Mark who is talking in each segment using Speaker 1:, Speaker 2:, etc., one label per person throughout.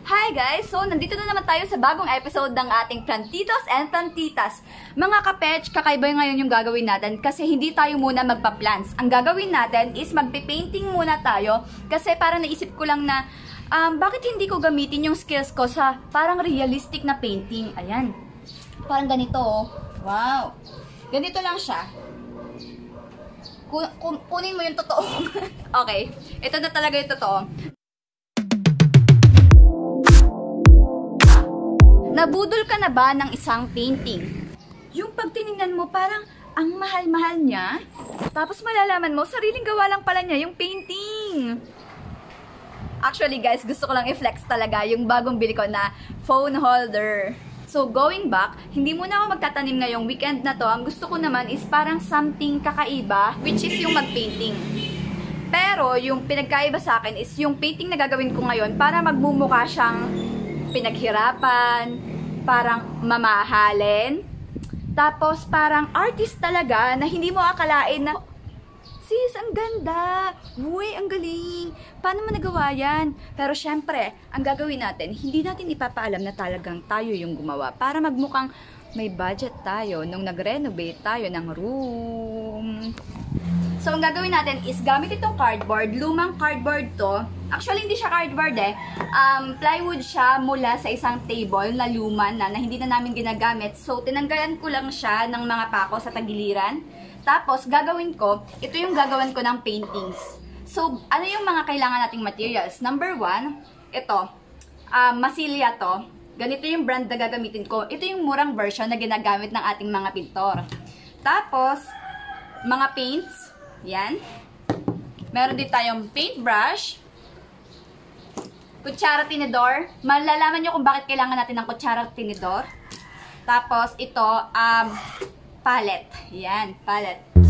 Speaker 1: Hi guys! So, nandito na naman tayo sa bagong episode ng ating Plantitos and Plantitas. Mga kapetch, kakaiba ngayon yung gagawin natin kasi hindi tayo muna magpa-plants. Ang gagawin natin is magpe-painting muna tayo kasi parang naisip ko lang na bakit hindi ko gamitin yung skills ko sa parang realistic na painting. Ayan. Parang ganito oh. Wow! Ganito lang siya. Kunin mo yung totoo. Okay. Ito na talaga yung totoo. Nabudol ka na ba ng isang painting? Yung pagtinignan mo parang ang mahal-mahal niya, tapos malalaman mo, sariling gawa lang pala niya yung painting. Actually guys, gusto ko lang i-flex talaga yung bagong bili ko na phone holder. So going back, hindi muna ako magtatanim ngayong weekend na to. Ang gusto ko naman is parang something kakaiba, which is yung mag-painting. Pero yung pinagkaiba sa akin is yung painting na gagawin ko ngayon para magmumukha siyang pinaghirapan, parang mamahalin, tapos parang artist talaga na hindi mo akalain na, sis, ang ganda, uy, ang galing, paano mo nagawa yan? Pero syempre, ang gagawin natin, hindi natin ipapaalam na talagang tayo yung gumawa para magmukhang may budget tayo nung nag-renovate tayo ng room. So, ang gagawin natin is gamit itong cardboard. Lumang cardboard to. Actually, hindi siya cardboard eh. Plywood siya mula sa isang table na luma na hindi na namin ginagamit. So, tinanggalan ko lang siya ng mga pako sa tagiliran. Tapos, gagawin ko, ito yung gagawin ko ng paintings. So, ano yung mga kailangan nating materials? Number 1, ito. Masilya to. Ganito yung brand na gagamitin ko. Ito yung murang version na ginagamit ng ating mga pintor. Tapos, mga paints. Yan. Meron din tayong paintbrush. Kutsara tinidor. Malalaman nyo kung bakit kailangan natin ng kutsara tinidor. Tapos, ito, palette. Yan, palette. So,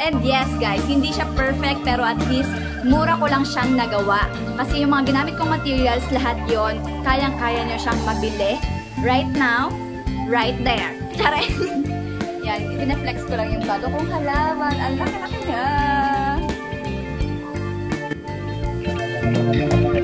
Speaker 1: And yes guys, hindi siya perfect pero at least mura ko lang siyang nagawa. Kasi yung mga ginamit kong materials, lahat yon kayang-kaya nyo siyang mabili. Right now, right there. Tara! Yan, ipinaflex ko lang yung bago kong halaman. Ang laki-laki niya!